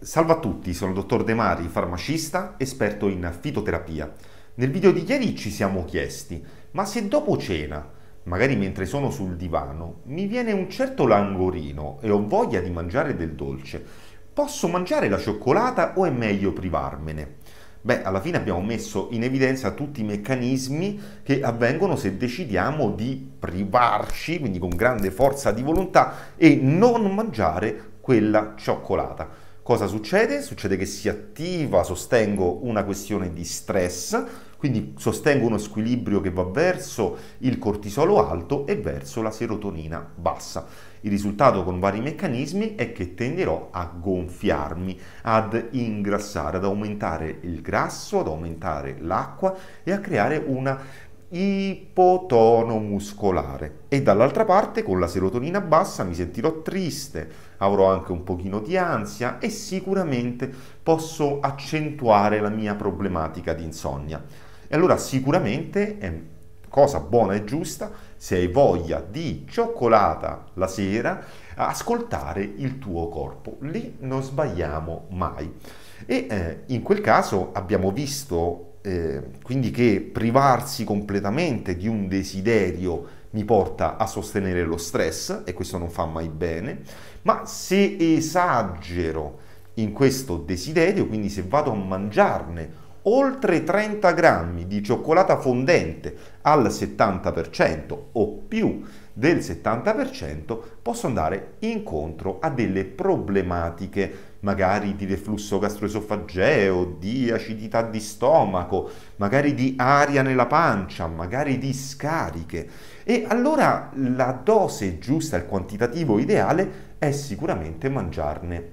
Salve a tutti, sono il dottor De Mari, farmacista, esperto in fitoterapia. Nel video di ieri ci siamo chiesti, ma se dopo cena, magari mentre sono sul divano, mi viene un certo languorino e ho voglia di mangiare del dolce, posso mangiare la cioccolata o è meglio privarmene? Beh, alla fine abbiamo messo in evidenza tutti i meccanismi che avvengono se decidiamo di privarci, quindi con grande forza di volontà, e non mangiare quella cioccolata. Cosa succede? Succede che si attiva, sostengo, una questione di stress, quindi sostengo uno squilibrio che va verso il cortisolo alto e verso la serotonina bassa. Il risultato con vari meccanismi è che tenderò a gonfiarmi, ad ingrassare, ad aumentare il grasso, ad aumentare l'acqua e a creare una ipotono muscolare. E dall'altra parte, con la serotonina bassa, mi sentirò triste, avrò anche un pochino di ansia e sicuramente posso accentuare la mia problematica di insonnia. E allora sicuramente è cosa buona e giusta, se hai voglia di cioccolata la sera, ascoltare il tuo corpo. Lì non sbagliamo mai. E in quel caso abbiamo visto quindi che privarsi completamente di un desiderio mi porta a sostenere lo stress e questo non fa mai bene, ma se esagero in questo desiderio, quindi se vado a mangiarne oltre 30 grammi di cioccolata fondente al 70% o più del 70%, posso andare incontro a delle problematiche magari di reflusso gastroesofageo, di acidità di stomaco, magari di aria nella pancia, magari di scariche. E allora la dose giusta, il quantitativo ideale è sicuramente mangiarne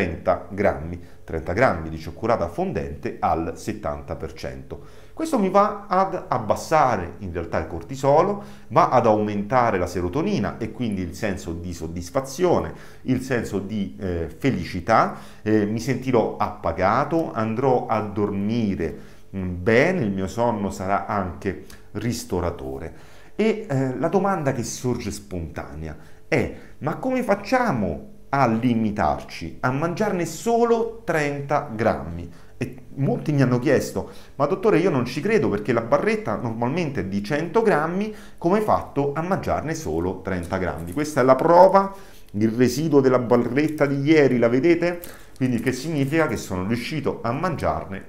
30 grammi di cioccolata fondente al 70%. Questo mi va ad abbassare in realtà il cortisolo, va ad aumentare la serotonina e quindi il senso di soddisfazione, il senso di felicità, mi sentirò appagato, andrò a dormire bene, il mio sonno sarà anche ristoratore. E la domanda che sorge spontanea è: ma come facciamo a limitarci, a mangiarne solo 30 grammi? E molti mi hanno chiesto, ma dottore, io non ci credo perché la barretta normalmente è di 100 grammi, come hai fatto a mangiarne solo 30 grammi? Questa è la prova, il residuo della barretta di ieri, la vedete? Quindi che significa che sono riuscito a mangiarne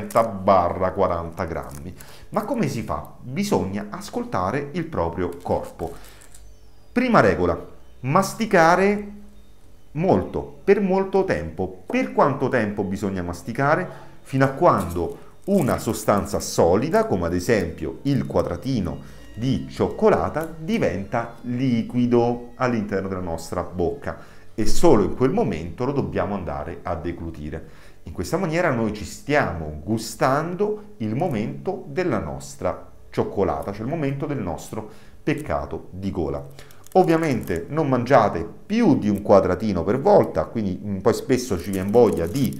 30-40 grammi. Ma come si fa? Bisogna ascoltare il proprio corpo. Prima regola, masticare molto, per molto tempo. Per quanto tempo bisogna masticare? Fino a quando una sostanza solida, come ad esempio il quadratino di cioccolata, diventa liquido all'interno della nostra bocca e solo in quel momento lo dobbiamo andare a deglutire. In questa maniera noi ci stiamo gustando il momento della nostra cioccolata, cioè il momento del nostro peccato di gola. Ovviamente non mangiate più di un quadratino per volta, quindi poi spesso ci viene voglia di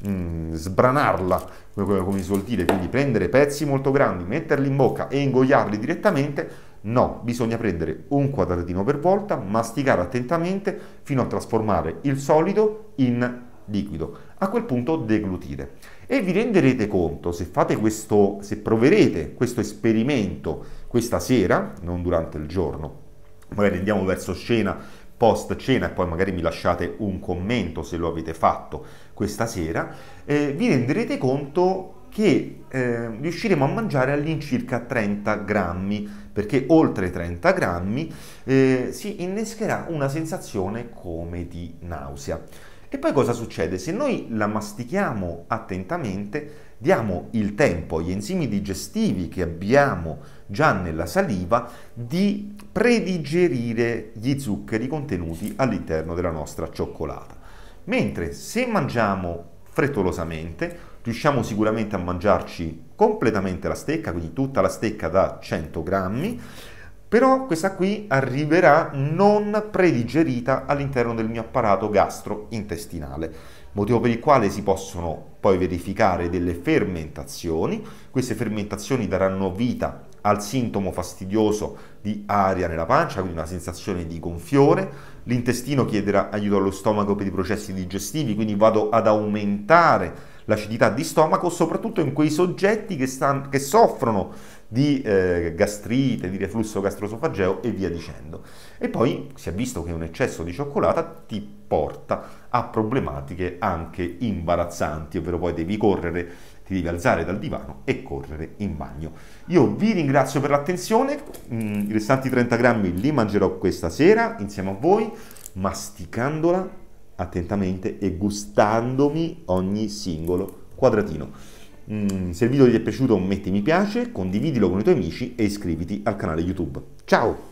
sbranarla, come si suol dire, quindi prendere pezzi molto grandi, metterli in bocca e ingoiarli direttamente. No, bisogna prendere un quadratino per volta, masticare attentamente fino a trasformare il solido in liquido. A quel punto deglutire. E vi renderete conto, se fate questo, se proverete questo esperimento questa sera, non durante il giorno, magari andiamo verso cena, post cena e poi magari mi lasciate un commento se lo avete fatto questa sera, vi renderete conto che riusciremo a mangiare all'incirca 30 grammi, perché oltre 30 grammi si innescherà una sensazione come di nausea. E poi cosa succede? Se noi la mastichiamo attentamente, diamo il tempo agli enzimi digestivi che abbiamo già nella saliva di predigerire gli zuccheri contenuti all'interno della nostra cioccolata. Mentre se mangiamo frettolosamente, riusciamo sicuramente a mangiarci completamente la stecca, quindi tutta la stecca da 100 grammi, però questa qui arriverà non predigerita all'interno del mio apparato gastrointestinale, motivo per il quale si possono poi verificare delle fermentazioni. Queste fermentazioni daranno vita al sintomo fastidioso di aria nella pancia, quindi una sensazione di gonfiore. L'intestino chiederà aiuto allo stomaco per i processi digestivi, quindi vado ad aumentare l'acidità di stomaco, soprattutto in quei soggetti che soffrono di gastrite, di reflusso gastroesofageo e via dicendo. E poi si è visto che un eccesso di cioccolata ti porta a problematiche anche imbarazzanti, ovvero poi devi correre, ti devi alzare dal divano e correre in bagno. Io vi ringrazio per l'attenzione, i restanti 30 grammi li mangerò questa sera insieme a voi, masticandola attentamente e gustandomi ogni singolo quadratino. Se il video ti è piaciuto metti mi piace, condividilo con i tuoi amici e iscriviti al canale YouTube. Ciao!